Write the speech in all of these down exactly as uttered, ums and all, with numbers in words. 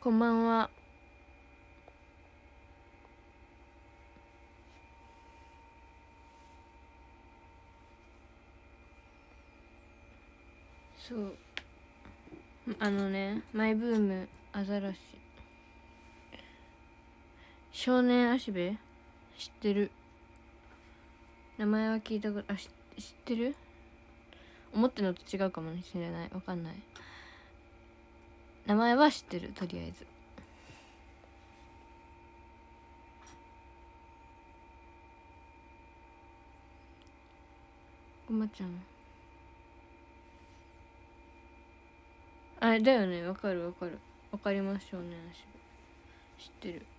こんばんは。そう、あのね、マイブームアザラシ少年足部知ってる？名前は聞いたこと、あ、知ってる？思ってるのと違うかもしれない、わかんない。名前は知ってる、とりあえず。ごまちゃん、あれだよね、わかるわかるわかります。少年足部知ってる。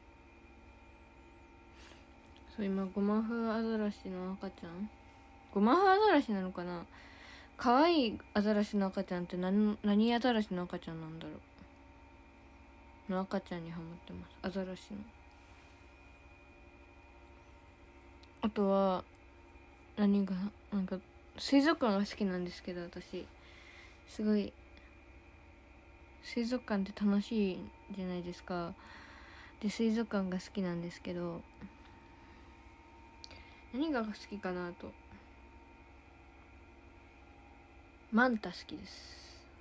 そう、今ゴマフアザラシの赤ちゃん、ゴマフアザラシなのかな、可愛いアザラシの赤ちゃんって何何アザラシの赤ちゃんなんだろうの赤ちゃんにハマってます。アザラシの。あとは何がなんか水族館が好きなんですけど、私すごい水族館って楽しいじゃないですか。で水族館が好きなんですけど、何が好きかなと、マンタ好きです。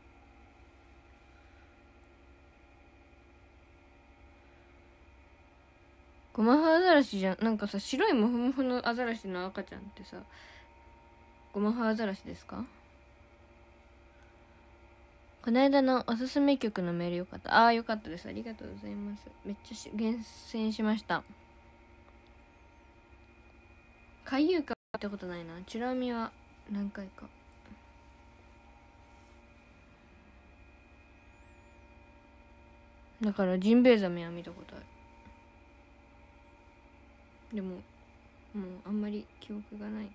ゴマフアザラシじゃん、なんかさ、白いモフモフのアザラシの赤ちゃんってさ、ゴマフアザラシですか？この間のおすすめ曲のメールよかった。ああ、よかったです。ありがとうございます。めっちゃし厳選しました。海遊館行ったことないな。チュラミは何回か。だからジンベエザメは見たことある。でももうあんまり記憶がない。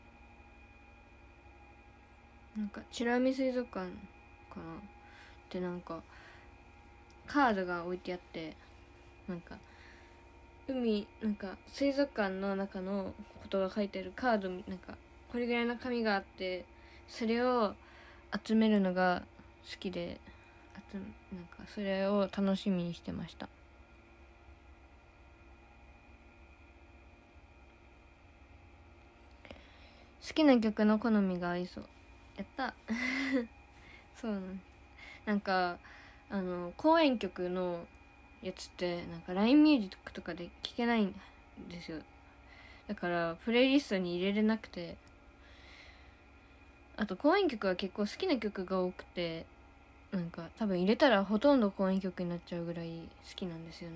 なんかチラミ水族館かなってなんかカードが置いてあって、なんか海なんか水族館の中のことが書いてあるカード、なんかこれぐらいの紙があって、それを集めるのが好きで、あとなんかそれを楽しみにしてました。好きな曲の好みが合いそう。やったそうなんです。なんかあの公演曲のやつってなんか ライン ミュージックとかで聴けないんですよ。だからプレイリストに入れれなくて、あと公演曲は結構好きな曲が多くて、なんか多分入れたらほとんど公演曲になっちゃうぐらい好きなんですよね。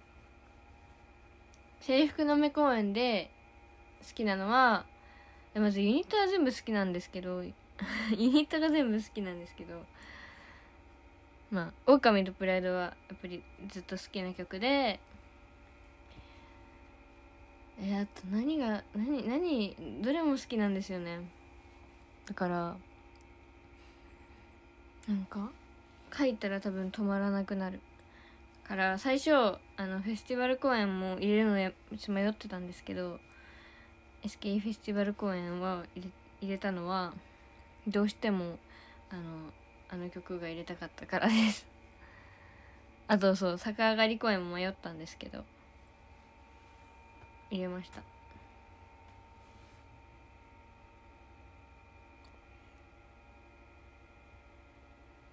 制服の目公演で好きなのは、まずユニットは全部好きなんですけどユニットが全部好きなんですけど、まあ狼とプライドはやっぱりずっと好きな曲で、えあと何が何何どれも好きなんですよね。だからなんか書いたら多分止まらなくなるから最初あのフェスティバル公演も入れるのや迷ってたんですけど、 エスケーイー フェスティバル公演は入れ入れたのはどうしてもあのあの曲が入れたかったからですあとそう、逆上がり公演も迷ったんですけど入れました。